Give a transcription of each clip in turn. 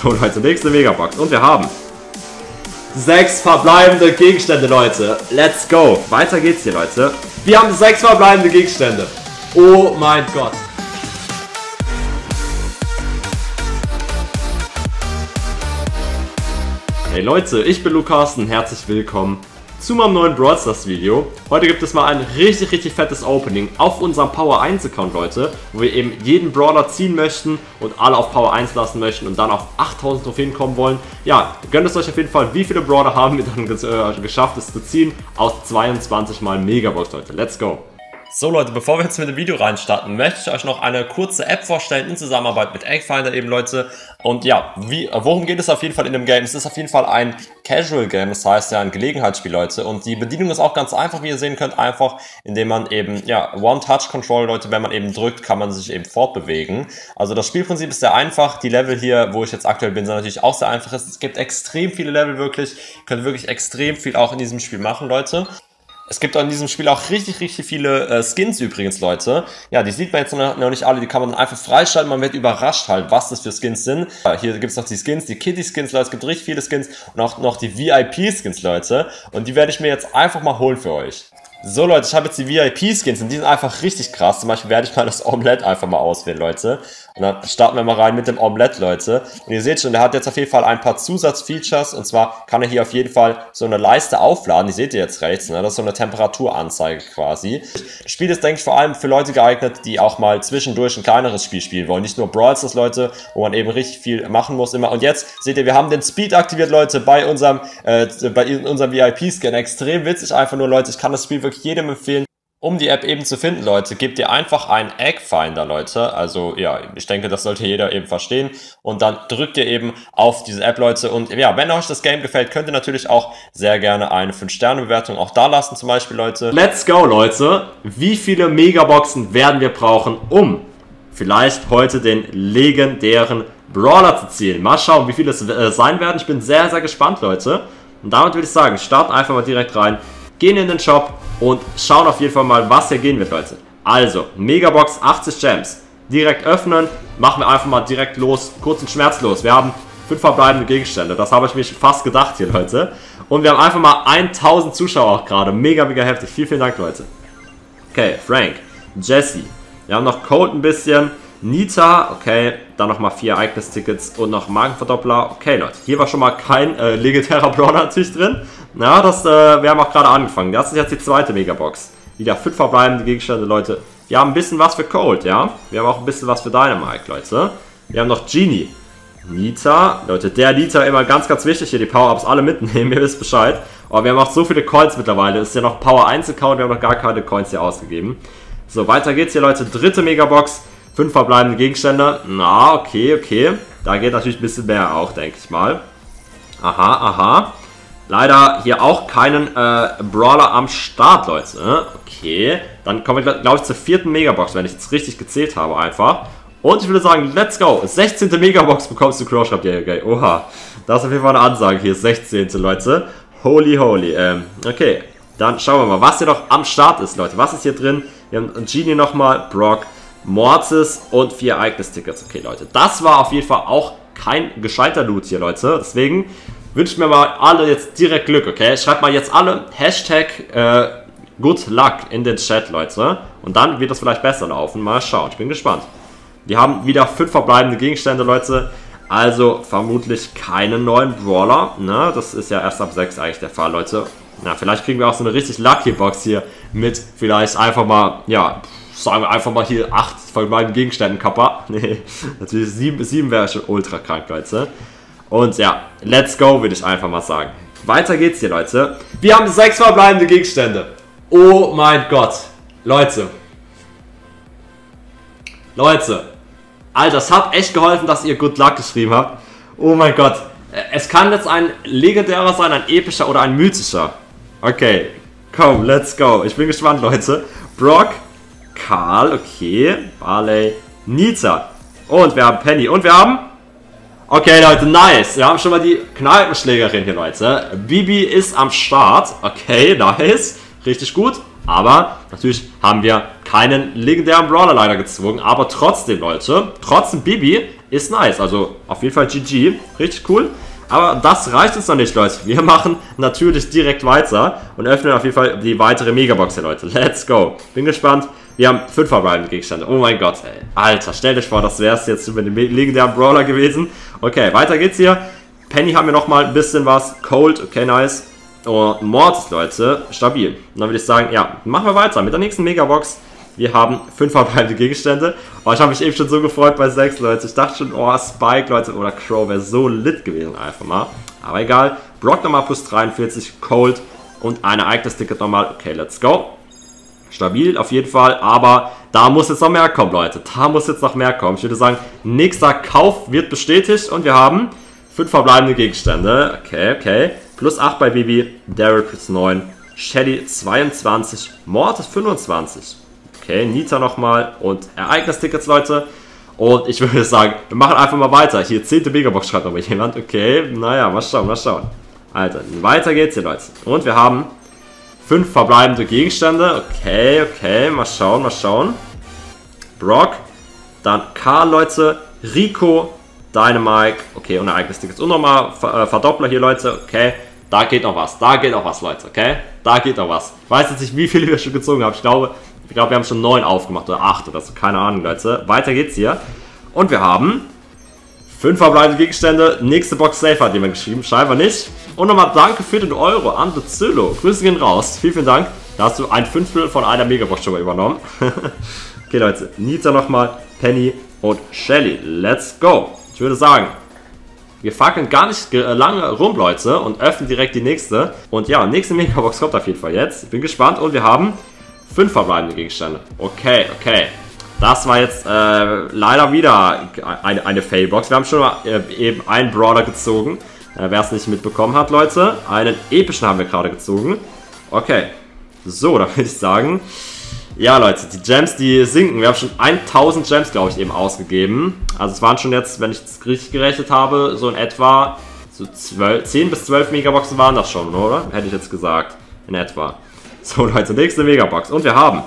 So, Leute, nächste Megabox. Und wir haben 6 verbleibende Gegenstände, Leute. Let's go. Weiter geht's hier, Leute. Wir haben 6 verbleibende Gegenstände. Oh mein Gott. Hey Leute, ich bin Lukas und herzlich willkommen zu meinem neuen Brawl Stars Video. Heute gibt es mal ein richtig fettes Opening auf unserem Power 1 Account, Leute, wo wir eben jeden Brawler ziehen möchten und alle auf Power 1 lassen möchten und dann auf 8000 Trophäen kommen wollen. Ja, gönnt es euch auf jeden Fall, wie viele Brawler haben wir dann geschafft, es zu ziehen aus 22 mal Megabox, Leute. Let's go! So Leute, bevor wir jetzt mit dem Video reinstarten, möchte ich euch noch eine kurze App vorstellen in Zusammenarbeit mit Eggfinder eben, Leute. Und ja, worum geht es auf jeden Fall in dem Game? Es ist auf jeden Fall ein Casual Game, das heißt ja ein Gelegenheitsspiel, Leute. Und die Bedienung ist auch ganz einfach, wie ihr sehen könnt, einfach indem man eben, ja, One-Touch-Control, Leute, wenn man eben drückt, kann man sich eben fortbewegen. Also das Spielprinzip ist sehr einfach. Die Level hier, wo ich jetzt aktuell bin, sind natürlich auch sehr einfach. Es gibt extrem viele Level wirklich. Ihr könnt wirklich extrem viel auch in diesem Spiel machen, Leute. Es gibt in diesem Spiel auch richtig viele Skins übrigens, Leute. Ja, die sieht man jetzt noch nicht alle, die kann man dann einfach freischalten. Man wird überrascht halt, was das für Skins sind. Ja, hier gibt es noch die Skins, die Kitty-Skins, Leute. Es gibt richtig viele Skins und auch noch die VIP-Skins, Leute. Und die werde ich mir jetzt einfach mal holen für euch. So Leute, ich habe jetzt die VIP-Skins und die sind einfach richtig krass. Zum Beispiel werde ich mal das Omelette einfach mal auswählen, Leute. Und dann starten wir mal rein mit dem Omelette, Leute. Und ihr seht schon, der hat jetzt auf jeden Fall ein paar Zusatzfeatures. Und zwar kann er hier auf jeden Fall so eine Leiste aufladen. Die seht ihr jetzt rechts, ne? Das ist so eine Temperaturanzeige quasi. Das Spiel ist, denke ich, vor allem für Leute geeignet, die auch mal zwischendurch ein kleineres Spiel spielen wollen. Nicht nur Brawl Stars, Leute, wo man eben richtig viel machen muss immer. Und jetzt seht ihr, wir haben den Speed aktiviert, Leute, bei unserem VIP-Scan. Extrem witzig einfach nur, Leute. Ich kann das Spiel wirklich jedem empfehlen. Um die App eben zu finden, Leute, gebt ihr einfach einen Eggfinder, Leute. Also, ja, ich denke, das sollte jeder eben verstehen. Und dann drückt ihr eben auf diese App, Leute. Und ja, wenn euch das Game gefällt, könnt ihr natürlich auch sehr gerne eine 5-Sterne-Bewertung auch da lassen, zum Beispiel, Leute. Let's go, Leute. Wie viele Megaboxen werden wir brauchen, um vielleicht heute den legendären Brawler zu ziehen? Mal schauen, wie viele es sein werden. Ich bin sehr gespannt, Leute. Und damit würde ich sagen, starten einfach mal direkt rein. Gehen in den Shop und schauen auf jeden Fall mal, was hier gehen wird, Leute. Also, Megabox 80 Gems. Direkt öffnen, machen wir einfach mal direkt los, kurz und schmerzlos. Wir haben 5 verbleibende Gegenstände, das habe ich mir fast gedacht hier, Leute. Und wir haben einfach mal 1000 Zuschauer auch gerade, mega heftig. Vielen Dank, Leute. Okay, Frank, Jesse, wir haben noch Colt ein bisschen, Nita, okay, dann nochmal 4 Ereignistickets und noch Magenverdoppler. Okay, Leute, hier war schon mal kein legendärer Brawler natürlich drin. Na, wir haben auch gerade angefangen. Das ist jetzt die zweite Megabox. Wieder 5 verbleibende Gegenstände, Leute. Wir haben ein bisschen was für Colt, ja. Wir haben auch ein bisschen was für Dynamite, Leute. Wir haben noch Genie. Nita, Leute, der Nita immer ganz wichtig hier, die Power-Ups alle mitnehmen, ihr wisst Bescheid. Aber wir haben auch so viele Coins mittlerweile. Das ist ja noch Power 1 Account, wir haben noch gar keine Coins hier ausgegeben. So, weiter geht's hier, Leute. Dritte Megabox. 5 verbleibende Gegenstände. Na, okay. Da geht natürlich ein bisschen mehr auch, denke ich mal. Aha. Leider hier auch keinen Brawler am Start, Leute. Okay. Dann kommen wir, glaube ich, zur 4. Megabox, wenn ich jetzt richtig gezählt habe einfach. Und ich würde sagen, let's go. 16. Megabox bekommst du Crush Up. Yeah. Oha. Das ist auf jeden Fall eine Ansage hier. 16. Leute. Holy. Okay. Dann schauen wir mal, was hier noch am Start ist, Leute. Was ist hier drin? Wir haben Genie nochmal, Brock, Mortis und 4 Ereignistickets. Okay, Leute. Das war auf jeden Fall auch kein gescheiter Loot hier, Leute. Deswegen wünscht mir mal alle jetzt direkt Glück, okay? Schreibt mal jetzt alle Hashtag Good Luck in den Chat, Leute. Und dann wird das vielleicht besser laufen. Mal schauen, ich bin gespannt. Wir haben wieder 5 verbleibende Gegenstände, Leute. Also vermutlich keinen neuen Brawler. Ne? Das ist ja erst ab 6 eigentlich der Fall, Leute. Na, vielleicht kriegen wir auch so eine richtig Lucky Box hier mit vielleicht einfach mal, ja, sagen wir einfach mal hier 8 verbleibende Gegenständen, Kappa. Nee, natürlich 7 wäre schon ultra krank, Leute. Und ja, let's go, würde ich einfach mal sagen. Weiter geht's hier, Leute. Wir haben 6 verbleibende Gegenstände. Oh mein Gott. Leute. Alter, es hat echt geholfen, dass ihr Good Luck geschrieben habt. Oh mein Gott. Es kann jetzt ein legendärer sein, ein epischer oder ein mythischer. Okay, komm, let's go. Ich bin gespannt, Leute. Brock, Karl, okay. Barley, Nita. Und wir haben Penny. Und wir haben... Okay, Leute, nice. Wir haben schon mal die Kneipenschlägerin hier, Leute. Bibi ist am Start. Okay, nice. Richtig gut. Aber natürlich haben wir keinen legendären Brawler leider gezogen. Aber trotzdem, Leute, trotzdem Bibi ist nice. Also auf jeden Fall GG. Richtig cool. Aber das reicht uns noch nicht, Leute. Wir machen natürlich direkt weiter und öffnen auf jeden Fall die weitere Megabox hier, Leute. Let's go. Bin gespannt. Wir haben 5 verbleibende Gegenstände. Oh mein Gott, ey. Alter, stellt euch vor, das wäre es jetzt über den legendären Brawler gewesen. Okay, weiter geht's hier. Penny haben wir nochmal ein bisschen was. Cold, okay, nice. Und Mortis, Leute, stabil. Und dann würde ich sagen, ja, machen wir weiter mit der nächsten Megabox. Wir haben 5 verbleibende Gegenstände. Oh, ich habe mich eben schon so gefreut bei 6, Leute. Ich dachte schon, oh, Spike, Leute, oder Crow wäre so lit gewesen einfach mal. Aber egal. Brock nochmal plus 43, Cold und ein Ereignis-Ticket nochmal. Okay, let's go. Stabil auf jeden Fall, aber da muss jetzt noch mehr kommen, Leute. Da muss jetzt noch mehr kommen. Ich würde sagen, nächster Kauf wird bestätigt und wir haben 5 verbleibende Gegenstände. Okay, okay. Plus 8 bei Bibi, Daryl plus 9, Shelly 22, Mortis 25. Okay, Nita nochmal und Ereignistickets, Leute. Und ich würde sagen, wir machen einfach mal weiter. Hier, 10. Megabox schreibt nochmal jemand. Okay, naja, mal schauen, mal schauen. Alter, weiter geht's hier, Leute. Und wir haben 5 verbleibende Gegenstände. Okay, okay, mal schauen, mal schauen. Brock, dann Karl, Leute, Rico, Dynamite, okay, und Ereignistickets. Und nochmal Verdoppler hier, Leute, okay. Da geht noch was, Leute, okay. Da geht noch was. Ich weiß jetzt nicht, wie viele wir schon gezogen haben. Ich glaube, wir haben schon 9 aufgemacht oder 8 oder so, keine Ahnung, Leute. Weiter geht's hier. Und wir haben 5 verbleibende Gegenstände. Nächste Box safe hat jemand geschrieben, scheinbar nicht. Und nochmal danke für den Euro an Zillo. Grüße gehen raus. Vielen, vielen Dank. Da hast du ein Fünftel von einer Megabox schon mal übernommen. Okay, Leute. Nita nochmal, Penny und Shelly. Let's go. Ich würde sagen, wir fackeln gar nicht lange rum, Leute, und öffnen direkt die nächste. Und ja, nächste Megabox kommt auf jeden Fall jetzt. Ich bin gespannt und wir haben 5 verbleibende Gegenstände. Okay, okay. Das war jetzt leider wieder eine Failbox. Wir haben schon mal eben einen Brawler gezogen. Wer es nicht mitbekommen hat, Leute. Einen epischen haben wir gerade gezogen. Okay. So, dann würde ich sagen, ja, Leute, die Gems, die sinken. Wir haben schon 1000 Gems, glaube ich, eben ausgegeben. Also es waren schon jetzt, wenn ich es richtig gerechnet habe, so in etwa so 10 bis 12 Megaboxen waren das schon, oder? Hätte ich jetzt gesagt. In etwa. So, Leute, nächste Megabox. Und wir haben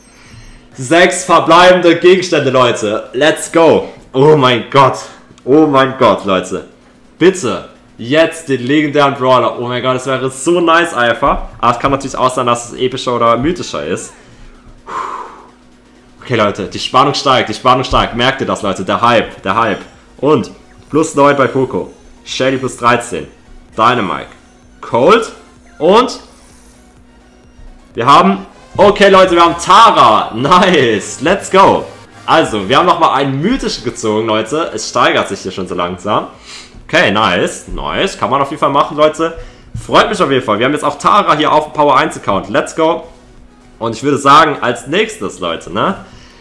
6 verbleibende Gegenstände, Leute. Let's go. Oh mein Gott. Oh mein Gott, Leute. Bitte. Jetzt den legendären Brawler. Oh mein Gott, das wäre so nice einfach. Aber es kann natürlich auch sein, dass es epischer oder mythischer ist. Okay, Leute, die Spannung steigt, die Spannung steigt. Merkt ihr das, Leute? Der Hype, der Hype. Und plus 9 bei Poco. Shelly plus 13. Dynamite. Cold. Und wir haben... Okay, Leute, wir haben Tara. Nice. Let's go. Also, wir haben nochmal einen mythischen gezogen, Leute. Es steigert sich hier schon so langsam. Okay, nice. Nice. Kann man auf jeden Fall machen, Leute. Freut mich auf jeden Fall. Wir haben jetzt auch Tara hier auf dem Power 1 Account. Let's go. Und ich würde sagen, als nächstes, Leute, ne?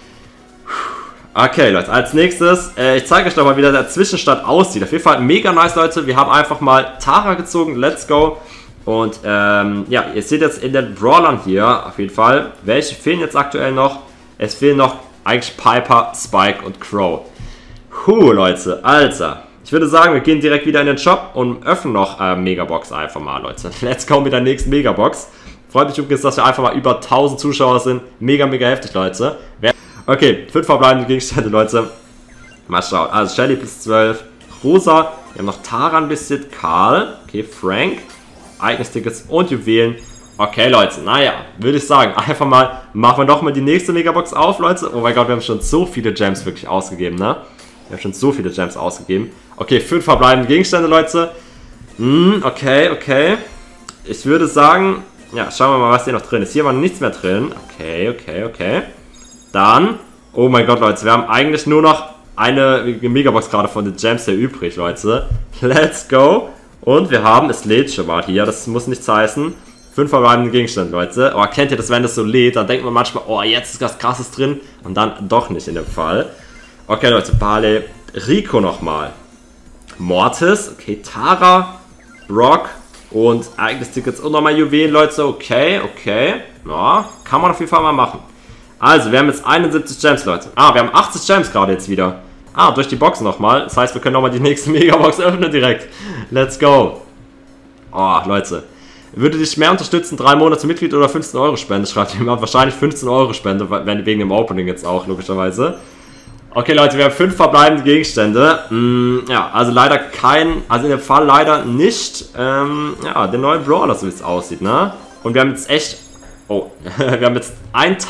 Okay, Leute, als nächstes, ich zeige euch doch mal, wie der Zwischenstand aussieht. Auf jeden Fall mega nice, Leute. Wir haben einfach mal Tara gezogen. Let's go. Und, ja, ihr seht jetzt in den Brawlern hier, auf jeden Fall, welche fehlen jetzt aktuell noch? Es fehlen noch eigentlich Piper, Spike und Crow. Leute, Alter. Ich würde sagen, wir gehen direkt wieder in den Shop und öffnen noch Megabox einfach mal, Leute. Let's go mit der nächsten Megabox. Freut mich übrigens, dass wir einfach mal über 1000 Zuschauer sind. Mega, mega heftig, Leute. Okay, 5 verbleibende Gegenstände, Leute. Mal schauen. Also Shelly plus 12. Rosa. Wir haben noch Tara ein bisschen. Karl. Okay, Frank. Ereignistickets und Juwelen. Okay, Leute. Naja, würde ich sagen, einfach mal machen wir doch mal die nächste Megabox auf, Leute. Oh mein Gott, wir haben schon so viele Gems wirklich ausgegeben, ne? Wir haben schon so viele Gems ausgegeben. Okay, 5 verbleibende Gegenstände, Leute. Okay, okay. Ich würde sagen, ja, schauen wir mal, was hier noch drin ist. Hier war nichts mehr drin. Okay, okay, okay. Dann, oh mein Gott, Leute, wir haben eigentlich nur noch eine Megabox gerade von den Gems hier übrig, Leute. Let's go. Und wir haben, es lädt schon mal hier, das muss nichts heißen. 5 verbleibende Gegenstände, Leute. Oh, kennt ihr das, wenn das so lädt, dann denkt man manchmal, oh, jetzt ist was Krasses drin. Und dann doch nicht in dem Fall. Okay, Leute, Barley, Rico nochmal. Mortis, okay, Tara, Brock und Ereignistickets und nochmal Juwelen, Leute. Okay, okay. Ja, kann man auf jeden Fall mal machen. Also, wir haben jetzt 71 Gems, Leute. Ah, wir haben 80 Gems gerade jetzt wieder. Ah, durch die Box nochmal. Das heißt, wir können nochmal die nächste Megabox öffnen direkt. Let's go. Oh, Leute. Würde dich mehr unterstützen, 3 Monate Mitglied oder 15 Euro Spende? Schreibt jemand. Wahrscheinlich 15 Euro Spende, wegen dem Opening jetzt auch, logischerweise. Okay, Leute, wir haben 5 verbleibende Gegenstände. Ja, also leider also in dem Fall leider nicht, ja, den neuen Brawler, so wie es aussieht, ne? Und wir haben jetzt echt, oh, wir haben jetzt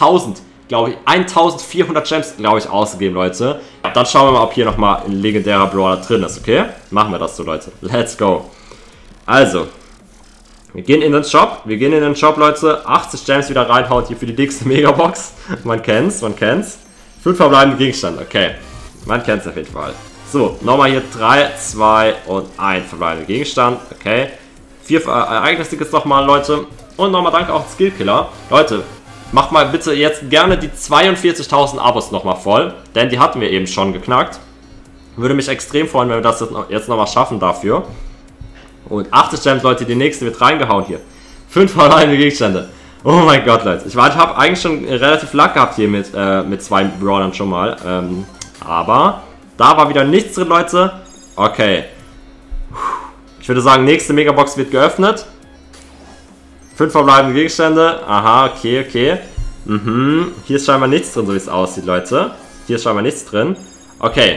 1400 Gems, glaube ich, ausgegeben, Leute. Dann schauen wir mal, ob hier nochmal ein legendärer Brawler drin ist, okay? Machen wir das so, Leute. Let's go. Also, wir gehen in den Shop, Leute. 80 Gems wieder reinhauen hier für die dickste Megabox. Man kennt's. 5 verbleibende Gegenstände, okay. Man kennt es auf jeden Fall. So, nochmal hier 3, 2 und 1 verbleibende Gegenstand, okay. 4 Ereignistickets nochmal, Leute. Und nochmal danke auch an Skillkiller. Leute, macht mal bitte jetzt gerne die 42.000 Abos nochmal voll, denn die hatten wir eben schon geknackt. Würde mich extrem freuen, wenn wir das jetzt nochmal schaffen dafür. Und 80 Gems, Leute, die nächste wird reingehauen hier. 5 verbleibende Gegenstände. Oh mein Gott, Leute. Ich habe eigentlich schon relativ Luck gehabt hier mit 2 Brawlern schon mal. Aber da war wieder nichts drin, Leute. Okay. Ich würde sagen, nächste Megabox wird geöffnet. 5 verbleibende Gegenstände. Aha, okay. Hier ist scheinbar nichts drin, so wie es aussieht, Leute. Hier ist scheinbar nichts drin. Okay.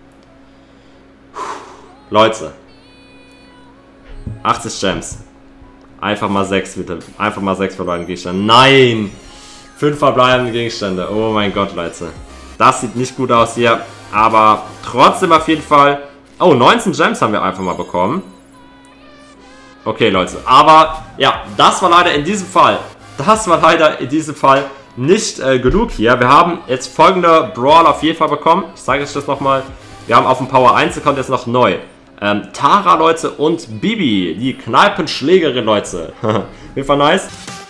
Leute. 80 Gems. Einfach mal 6, bitte. Einfach mal 6 verbleibende Gegenstände. Nein! 5 verbleibende Gegenstände. Oh mein Gott, Leute. Das sieht nicht gut aus hier. Aber trotzdem auf jeden Fall. Oh, 19 Gems haben wir einfach mal bekommen. Okay, Leute. Aber, ja, das war leider in diesem Fall. Nicht genug hier. Wir haben jetzt folgende Brawler auf jeden Fall bekommen. Ich zeige euch das nochmal. Wir haben auf dem Power 1 Account jetzt noch neu. Tara, Leute, und Bibi, die Kneipenschlägerin, Leute. Auf jeden Fall nice.